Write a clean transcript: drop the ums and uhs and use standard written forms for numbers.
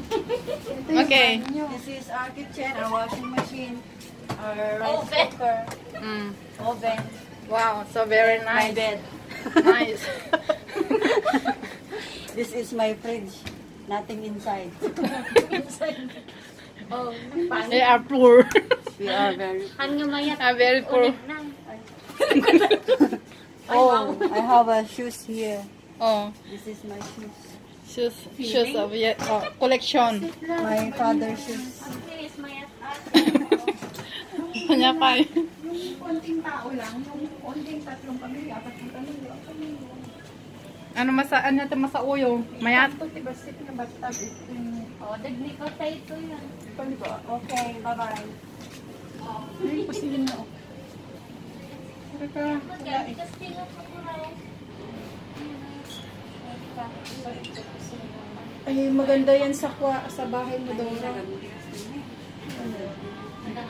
Okay. This is our kitchen, our washing machine, our rice cooker, oven. Wow, so very My nice. bed. Nice. This is my fridge. Nothing inside. They are poor. We are very. Are very poor. Oh, I have a shoes here. Oh, This is my shoes. shoes of collection. My father's shoes. Kanya kay. Yung konting tao lang, yung konting tatlong pamilya, tatlong pamilya. Ano masauyo? Mayat. Ito, tibasip na batag. Oh, dagni ko tayo ito yan. Okay, bye-bye. Ay, pasilin na. Ay, maganda yan sa bahay mo, Dora.